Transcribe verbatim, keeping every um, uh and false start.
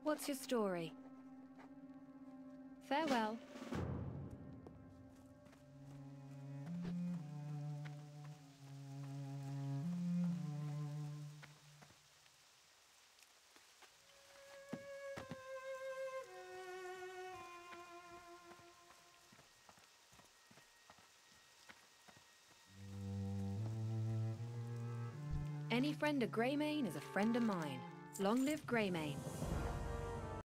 What's your story? Farewell. Any friend of Greymane is a friend of mine. Long live Greymane.